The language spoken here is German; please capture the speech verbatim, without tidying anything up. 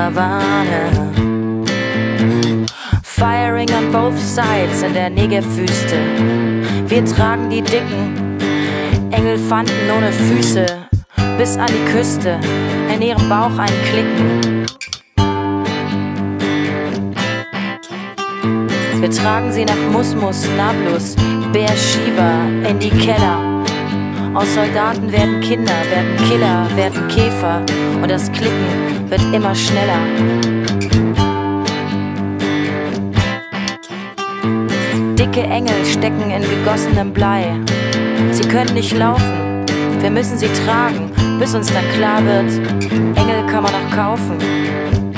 Karawane. Firing on both sides in der Negev-Wüste. Wir tragen die dicken Elefanten ohne Füße bis an die Küste, in ihrem Bauch ein Klicken. Wir tragen sie nach Musmus, Nablus, Beersheba in die Keller. Aus Soldaten werden Kinder, werden Killer, werden Käfer und das Klicken wird immer schneller. Dicke Engel stecken in gegossenem Blei. Sie können nicht laufen, wir müssen sie tragen, bis uns dann klar wird, Engel kann man auch kaufen.